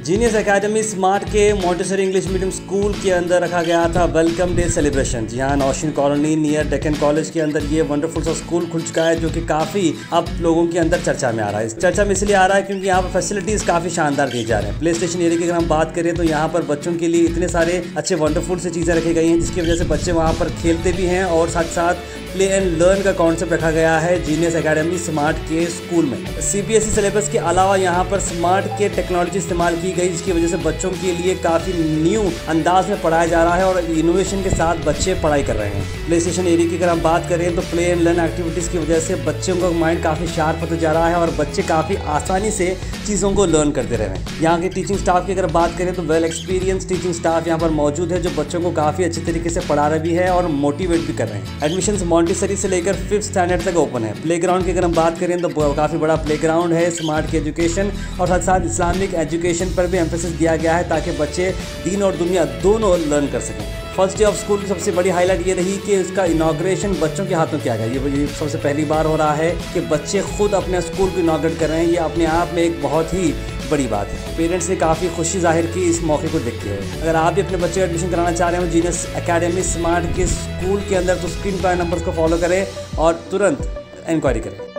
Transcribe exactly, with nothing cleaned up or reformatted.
Genius academy smart के Montessori English medium school के अंदर रखा गया था वेलकम डे सेलिब्रेशन। जी हाँ, Nausheen colony near Deccan college के अंदर ये वंडरफुल सा स्कूल खुल चुका है, जो कि काफ़ी अब लोगों के अंदर चर्चा में आ रहा है। इस चर्चा में इसलिए आ रहा है क्योंकि यहाँ पर फैसिलिटीज़ काफ़ी शानदार दी जा रहे हैं। प्ले स्टेशन एरिया की अगर हम बात करें तो यहाँ पर बच्चों के लिए इतने सारे अच्छे वंडरफुल से चीज़ें रखी गई हैं, जिसकी वजह से बच्चे वहाँ पर खेलते भी हैं और साथ साथ प्ले एंड लर्न का कॉन्सेप्ट रखा गया है जीनियस एकेडमी स्मार्ट के स्कूल में। सीबीएसई सिलेबस के अलावा यहाँ पर स्मार्ट के टेक्नोलॉजी इस्तेमाल की गई, जिसकी वजह से बच्चों के लिए काफ़ी न्यू अंदाज में पढ़ाया जा रहा है और इनोवेशन के साथ बच्चे पढ़ाई कर रहे हैं। प्ले स्टेशन एरिया की अगर हम बात करें तो प्ले एंड लर्न एक्टिविटीज़ की वजह से बच्चों का माइंड काफ़ी शार्प होता जा रहा है और बच्चे काफ़ी आसानी से चीज़ों को लर्न करते रहे हैं। यहाँ के टीचिंग स्टाफ की अगर बात करें तो वेल एक्सपीरियंस टीचिंग स्टाफ यहाँ पर मौजूद है, जो बच्चों को काफ़ी अच्छे तरीके से पढ़ा रहे भी है और मोटिवेट भी कर रहे हैं। एडमिशन मॉन्टेसरी से लेकर फिफ्थ स्टैंडर्ड तक ओपन है। प्लेग्राउंड की अगर हम बात करें तो काफ़ी बड़ा प्लेग्राउंड है। स्मार्ट की एजुकेशन और साथ साथ इस्लामिक एजुकेशन पर भी एम्फेसिस दिया गया है, ताकि बच्चे दीन और दुनिया दोनों लर्न कर सकें। फर्स्ट डे ऑफ स्कूल की सबसे बड़ी हाईलाइट ये रही कि इसका इनाग्रेशन बच्चों के हाथों किया गया। ये सबसे पहली बार हो रहा है कि बच्चे खुद अपने स्कूल को इनाग्रेट कर रहे हैं। ये अपने आप में एक बहुत ही बड़ी बात है। पेरेंट्स ने काफ़ी खुशी जाहिर की इस मौके को देखते हुए। अगर आप भी अपने बच्चे का एडमिशन कराना चाह रहे हैं जीनियस एकेडमी स्मार्ट के स्कूल के अंदर, तो स्क्रीन पर नंबर्स को फॉलो करें और तुरंत इंक्वायरी करें।